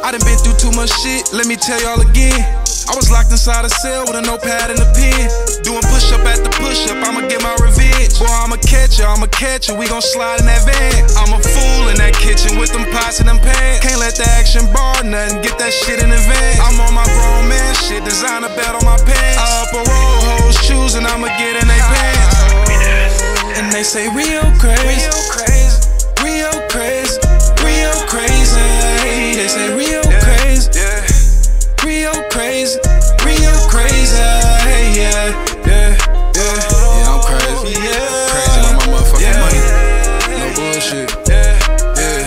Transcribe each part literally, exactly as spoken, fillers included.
I done been through too much shit, let me tell y'all again. I was locked inside a cell with a notepad and a pen. Doing push-up at the push-up, I'ma get my revenge. Boy, I'ma catch ya, I'ma catch ya, we gon' slide in that van. I'm a fool in that kitchen with them pots and them pans. Can't let the action bar nothing, get that shit in advance. I'm on my grown man shit, designer belt on my pants. I up a roll, hoes shoes, and I'ma get in they pants. And they say real crazy, real crazy, real crazy, real crazy. They say real crazy, yeah. Real crazy, real crazy, yeah, yeah, yeah, yeah, I'm crazy, yeah, crazy on my motherfucking yeah. money, no bullshit, yeah, yeah.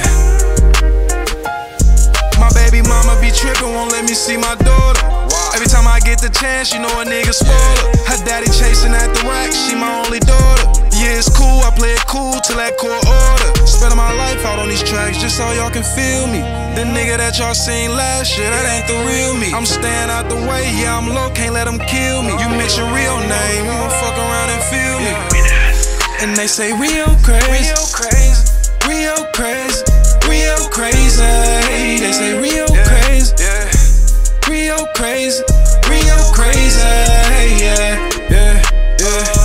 My baby mama be trippin', won't let me see my daughter. Wow. Every time I get the chance, you know a nigga spoiler. Her daddy chasing at the rack, she my only daughter. Yeah, it's cool, I play it cool till that court order. Spending my life out on these tracks just so y'all can feel me. The nigga that y'all seen last year, that ain't the real me. I'm staying out the way, yeah, I'm low, can't let them kill me. You mention real name, you gon' fuck around and feel me. And they say real crazy, real crazy, real crazy, real crazy. They say real crazy, yeah, real crazy, real crazy, yeah, yeah, yeah.